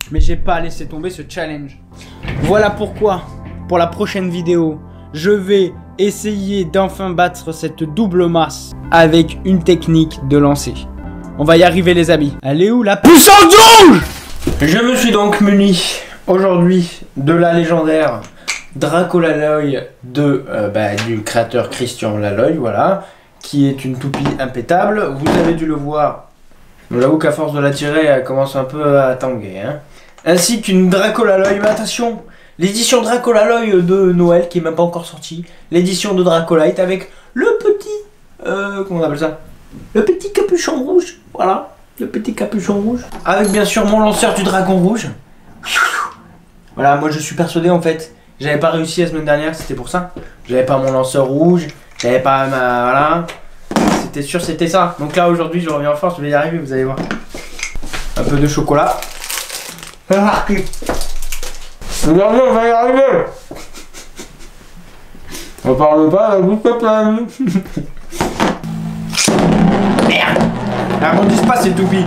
Mais j'ai pas laissé tomber ce challenge. Voilà pourquoi, pour la prochaine vidéo, je vais essayer d'enfin battre cette double masse avec une technique de lancer. On va y arriver les amis. Elle est où la puissance rouge? Je me suis donc muni aujourd'hui de la légendaire Draco Laloy du créateur Christian Laloy, voilà, qui est une toupie impétable. Vous avez dû le voir. J'avoue qu'à force de la tirer, elle commence un peu à tanguer, hein. Ainsi qu'une Draco Laloy, mais attention, l'édition Draco Laloy de Noël qui est même pas encore sortie, l'édition de Dracolite avec le petit, comment on appelle ça? Le petit capuchon rouge, voilà, le petit capuchon rouge. Avec bien sûr mon lanceur du dragon rouge. Voilà, moi je suis persuadé en fait. J'avais pas réussi la semaine dernière, c'était pour ça. J'avais pas mon lanceur rouge, j'avais pas ma... Voilà. C'était sûr, c'était ça. Donc là, aujourd'hui, je reviens en force, je vais y arriver, vous allez voir. Un peu de chocolat. Aujourd'hui, on va y arriver. On parle pas, la bouche pleine. Merde. Arrondissent pas ces toupies.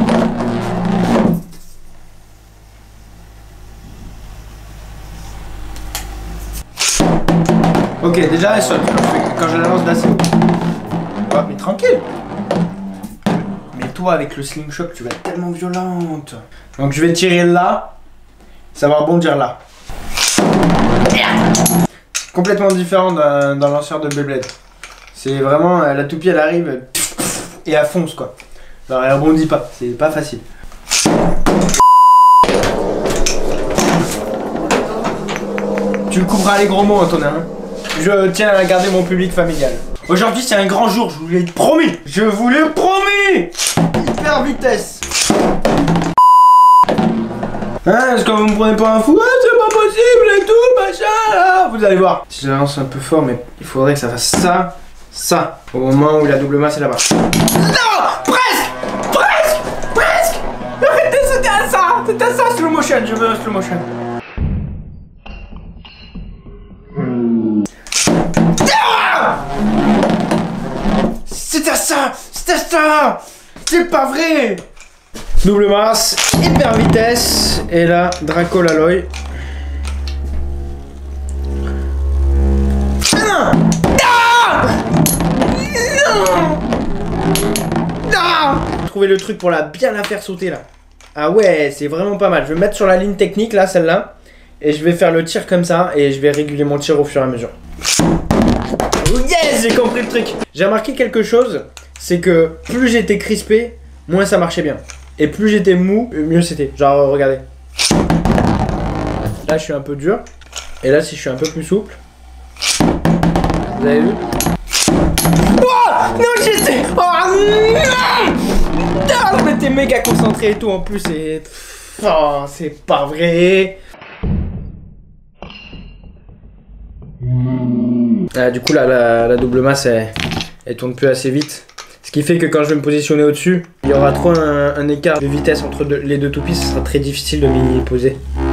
Ok, déjà elle saute quand je la lance d'assez haut. Oh, mais tranquille. Mais toi avec le slingshot tu vas être tellement violente. Donc je vais tirer là. Ça va rebondir là. Complètement différent d'un lanceur de Beyblade. C'est vraiment la toupie elle arrive et elle fonce quoi. Alors elle rebondit pas, c'est pas facile. Tu couperas les gros mots Antonin. Je tiens à garder mon public familial. Aujourd'hui c'est un grand jour, je vous l'ai promis. Je vous l'ai promis. Hyper vitesse. Hein, est-ce que vous me prenez pas un fou? Ah, c'est pas possible et tout, machin là. Vous allez voir. Si je la lance un peu fort, mais il faudrait que ça fasse ça, ça. Au moment où la double masse est là-bas. Non, presque, presque, presque. Arrêtez, c'était à ça, slow motion, je veux un slow motion. C'était ça, c'est pas vrai. Double masse, hyper vitesse, et là, Draco Laloy. Non, trouver le truc pour bien la faire sauter là. Ah ouais, c'est vraiment pas mal. Je vais mettre sur la ligne technique là, celle-là, et je vais faire le tir comme ça, et je vais réguler mon tir au fur et à mesure. Yes, j'ai compris le truc. J'ai remarqué quelque chose, c'est que plus j'étais crispé, moins ça marchait bien. Et plus j'étais mou, mieux c'était. Genre, regardez. Là, je suis un peu dur. Et là, si je suis un peu plus souple. Vous avez vu? Oh non, j'étais... Oh non, je m'étais méga concentré et tout. En plus, c'est... Oh, c'est pas vrai. Ah, du coup là la double masse elle tourne plus assez vite. Ce qui fait que quand je vais me positionner au-dessus, il y aura trop un écart de vitesse entre les deux toupies, ce sera très difficile de m'y poser.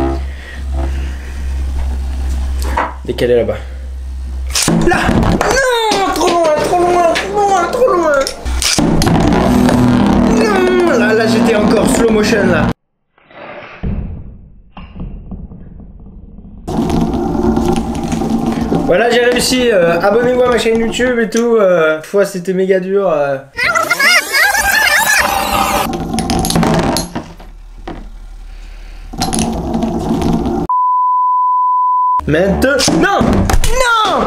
Dès qu'elle est là-bas. Là! Non! Trop loin, trop loin, trop loin, trop loin! Non! Là j'étais encore slow motion là. Voilà, j'ai réussi. Abonnez-vous à ma chaîne YouTube et tout. Fois c'était méga dur. Maintenant. Non! Non!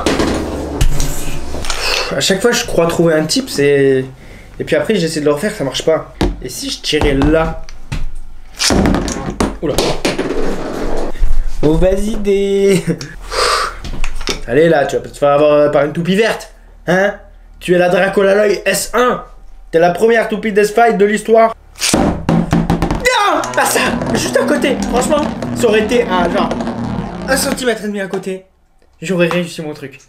À chaque fois, je crois trouver un type, c'est. Et puis après, j'essaie de le refaire, ça marche pas. Et si je tirais là? Oula. Mauvaise idée. Allez là, tu vas pas te faire avoir par une toupie verte, hein? Tu es la Draco Laloy S1. T'es la première toupie Deathfight de l'histoire. Non! Pas ça! Juste à côté, franchement, ça aurait été à genre 1,5 cm à côté. J'aurais réussi mon truc.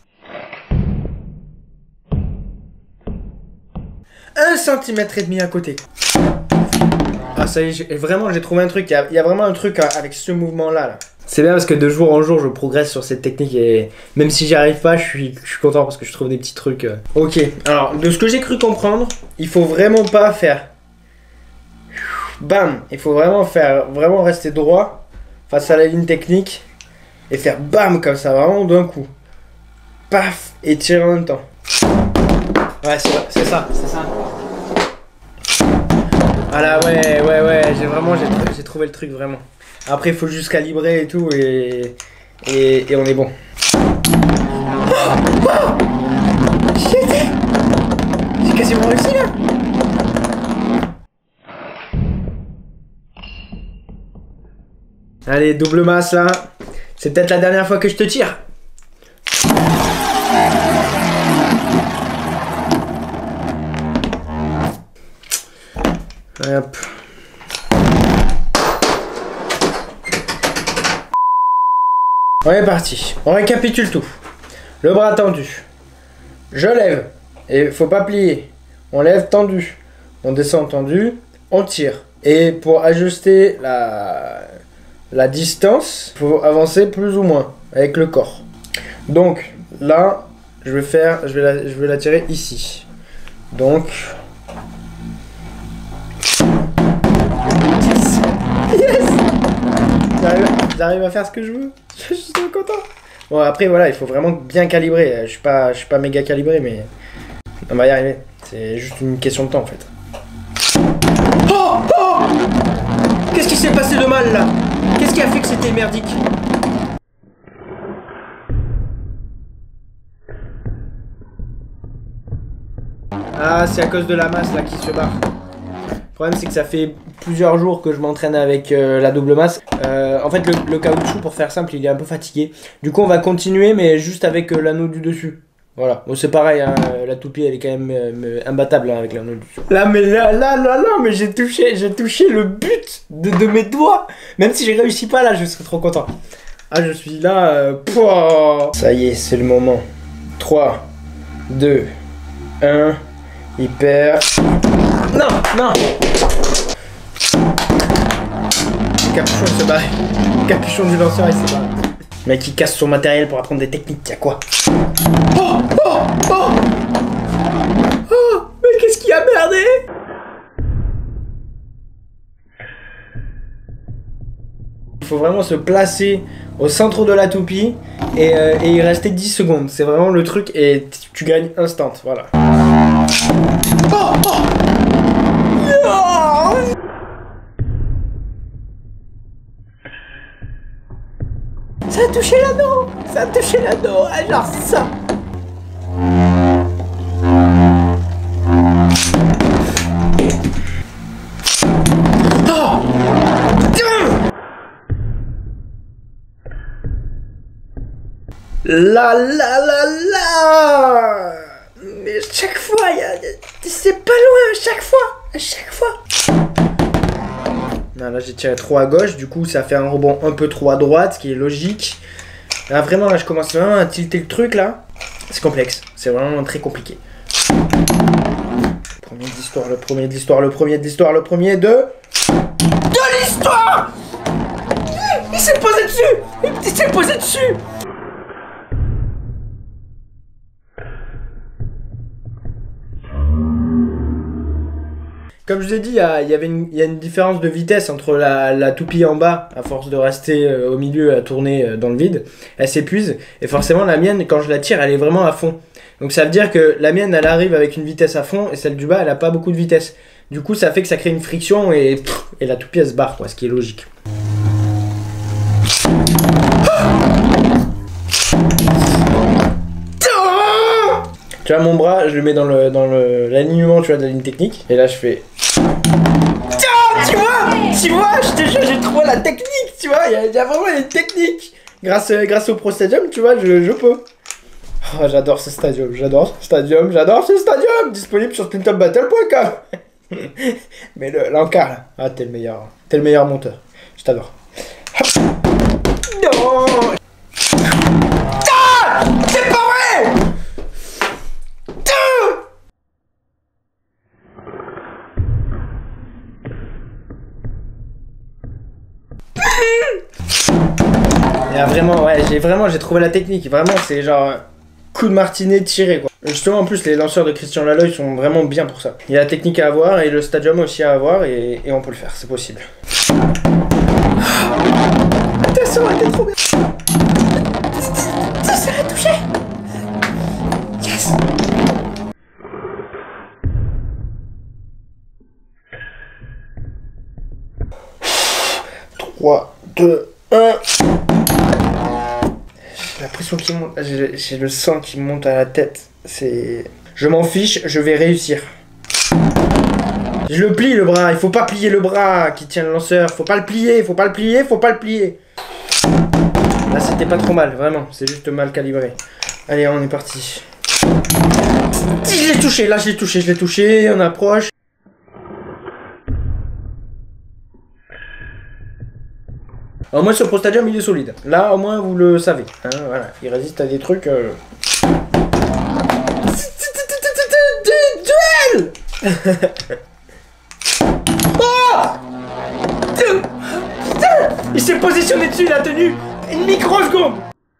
1,5 cm à côté. Ah ça y est, vraiment j'ai trouvé un truc. Il y a vraiment un truc avec ce mouvement là. C'est bien parce que de jour en jour je progresse sur cette technique et même si j'y arrive pas je suis content parce que je trouve des petits trucs. Ok, alors de ce que j'ai cru comprendre, il faut vraiment pas faire bam. Il faut vraiment rester droit face à la ligne technique et faire bam comme ça, vraiment d'un coup. Paf, et tirer en même temps. Ouais, c'est ça. Voilà, ouais, j'ai trouvé le truc vraiment. Après, il faut juste calibrer et tout, et on est bon. J'ai quasiment réussi là. Allez, double masse là. C'est peut-être la dernière fois que je te tire. Hop. On est parti. On récapitule tout. Le bras tendu. Je lève. Et faut pas plier. On lève tendu. On descend tendu. On tire. Et pour ajuster la distance, il faut avancer plus ou moins avec le corps. Donc là, je vais la tirer ici. Donc yes, j'arrive à faire ce que je veux. Je suis trop content. Bon après voilà, il faut vraiment bien calibrer. Je suis pas méga calibré, mais on va y arriver. C'est juste une question de temps en fait. Oh, qu'est-ce qui s'est passé de mal là? Qu'est-ce qui a fait que c'était merdique? Ah, c'est à cause de la masse là qui se barre. Le problème c'est que ça fait plusieurs jours que je m'entraîne avec la double masse. En fait le caoutchouc, pour faire simple, il est un peu fatigué. Du coup on va continuer, mais juste avec l'anneau du dessus. Voilà, bon, c'est pareil, hein, la toupie elle est quand même imbattable hein, avec l'anneau du dessus. Là mais j'ai touché le but de mes doigts. Même si j'ai réussi pas là, je serais trop content. Ah, je suis là, ça y est, c'est le moment. 3, 2, 1, hyper... Non. Le capuchon il se barre. Le capuchon du lanceur il se barre. Le mec il casse son matériel pour apprendre des techniques, y'a quoi? Oh, mais qu'est-ce qui a merdé? Il faut vraiment se placer au centre de la toupie et il restait 10 secondes. C'est vraiment le truc et tu gagnes instant, voilà. Ça a touché l'anneau, genre ça. La mais chaque fois, c'est pas loin, à chaque fois. Non, là j'ai tiré trop à gauche, du coup ça fait un rebond un peu trop à droite, ce qui est logique. Là vraiment, là je commence vraiment à tilter le truc là. C'est complexe, c'est vraiment très compliqué. Premier de l'histoire, le premier de l'histoire. Il s'est posé dessus. Comme je vous ai dit, il y a une différence de vitesse entre la toupie en bas, à force de rester au milieu à tourner dans le vide, elle s'épuise, et forcément la mienne, quand je la tire, elle est vraiment à fond. Donc ça veut dire que la mienne, elle arrive avec une vitesse à fond, et celle du bas, elle a pas beaucoup de vitesse. Du coup, ça fait que ça crée une friction, et la toupie, elle se barre, quoi, ce qui est logique. Tu vois, mon bras, je le mets dans l'alignement, tu vois, de la ligne technique, et là je fais... Tu vois, je te jure, j'ai trouvé la technique, tu vois, il y a vraiment une technique. Grâce au Pro Stadium, tu vois, je peux. Oh, j'adore ce stadium, disponible sur splinterbattle.com. Mais l'encart, là, ah, t'es le meilleur monteur, je t'adore. Non. Ah, c'est pas vrai. Et là, vraiment, ouais, j'ai trouvé la technique. Vraiment, c'est genre coup de martinet tiré, quoi. Justement, en plus, les lanceurs de Christian Laloy sont vraiment bien pour ça. Il y a la technique à avoir et le stadium aussi à avoir et on peut le faire, c'est possible. Attention, elle était trop bien. Ça s'est touché. Yes. 3, 2, 1. J'ai la pression qui monte, j'ai le sang qui monte à la tête. C'est... Je m'en fiche, je vais réussir. Je le plie le bras, il faut pas plier le bras qui tient le lanceur. Faut pas le plier, faut pas le plier, faut pas le plier. Là c'était pas trop mal, vraiment, c'est juste mal calibré. Allez, on est parti. Si je l'ai touché, là je l'ai touché, on approche. Alors moi ce Pro Stadium il est solide. Là au moins vous le savez. Hein, voilà, il résiste à des trucs. Duel. Oh putain, il s'est positionné dessus, il a tenu une microseconde.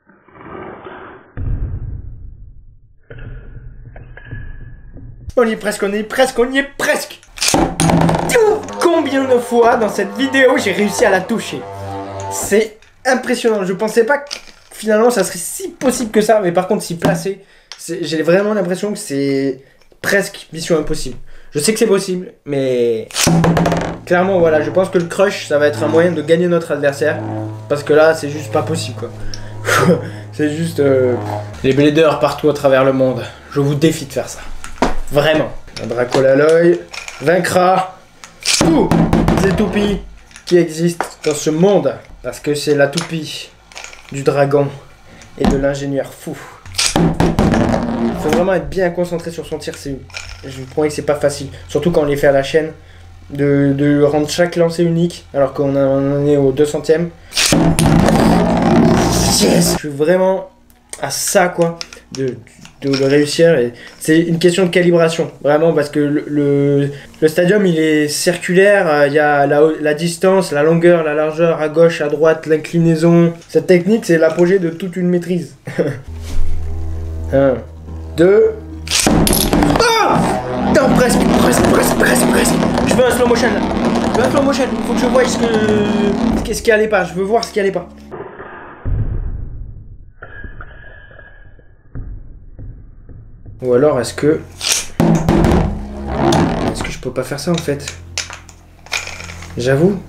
On y est presque, on y est presque, on y est presque. Combien de fois dans cette vidéo j'ai réussi à la toucher? C'est impressionnant, je pensais pas que finalement ça serait si possible que ça, mais par contre si placé, j'ai vraiment l'impression que c'est presque mission impossible. Je sais que c'est possible, mais clairement voilà, je pense que le crush ça va être un moyen de gagner notre adversaire, parce que là c'est juste pas possible quoi. C'est juste les bladers partout à travers le monde, je vous défie de faire ça. Vraiment. Un Draco Laloy vaincra tous les toupies qui existent dans ce monde. Parce que c'est la toupie du dragon et de l'ingénieur fou. Il faut vraiment être bien concentré sur son tir. Je vous promets que c'est pas facile. Surtout quand on les fait à la chaîne. De rendre chaque lancer unique. Alors qu'on en est au 200e. Yes! Je suis vraiment à ça quoi. De le réussir, et c'est une question de calibration vraiment, parce que le stadium il est circulaire, il y a la distance, la longueur, la largeur, à gauche, à droite, l'inclinaison. Cette technique c'est l'apogée de toute une maîtrise. 1, 2. Oh non, presque. Je veux un slow motion là. Je veux un slow motion, il faut que je voie ce qui allait pas, je veux voir ce qui allait pas. Ou alors est-ce que je peux pas faire ça en fait? J'avoue.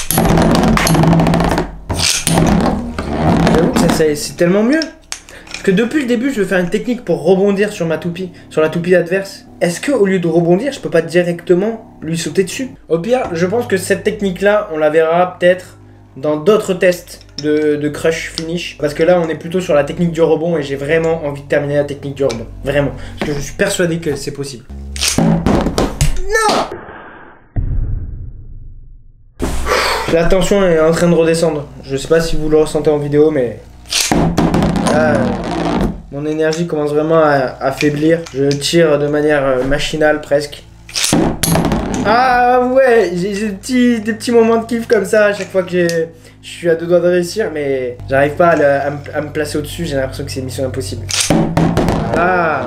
J'avoue que c'est tellement mieux. Parce que depuis le début je veux faire une technique pour rebondir sur ma toupie, sur la toupie adverse. Est-ce que au lieu de rebondir je peux pas directement lui sauter dessus? Au pire je pense que cette technique là on la verra peut-être dans d'autres tests de crush finish, parce que là on est plutôt sur la technique du rebond et j'ai vraiment envie de terminer la technique du rebond, vraiment, parce que je suis persuadé que c'est possible. Non! La tension est en train de redescendre, je sais pas si vous le ressentez en vidéo, mais là, mon énergie commence vraiment à faiblir, je tire de manière machinale presque. Ah ouais, j'ai des petits moments de kiff comme ça à chaque fois que je suis à deux doigts de réussir, mais j'arrive pas à me placer au-dessus, j'ai l'impression que c'est une mission impossible. Ah.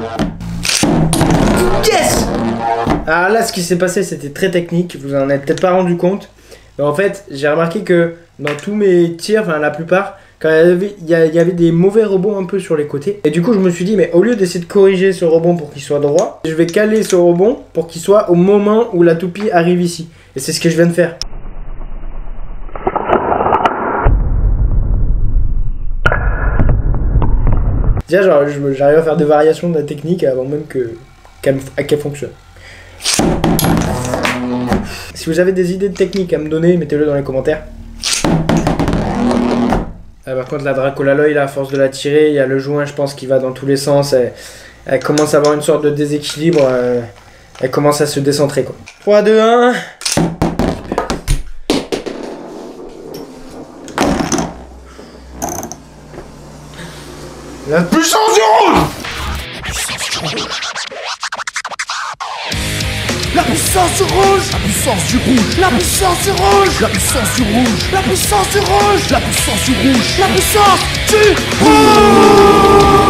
Yes! Alors là, ce qui s'est passé, c'était très technique, vous en avez peut-être pas rendu compte. Mais en fait, j'ai remarqué que dans tous mes tirs, enfin la plupart, quand il y avait des mauvais rebonds un peu sur les côtés. Et du coup, je me suis dit, mais au lieu d'essayer de corriger ce rebond pour qu'il soit droit, je vais caler ce rebond pour qu'il soit au moment où la toupie arrive ici. Et c'est ce que je viens de faire. Déjà, genre, j'arrive à faire des variations de la technique avant même qu'elle fonctionne. Si vous avez des idées de technique à me donner, mettez-le dans les commentaires. Par contre la Draco Laloy là, à force de la tirer, il y a le joint je pense qui va dans tous les sens, elle commence à avoir une sorte de déséquilibre, elle commence à se décentrer quoi. 3, 2, 1. La puissance du rouge! La puissance du rouge! La puissance du rouge! La puissance du rouge! La puissance du rouge! La puissance du rouge! La puissance du rouge! La puissance du rouge!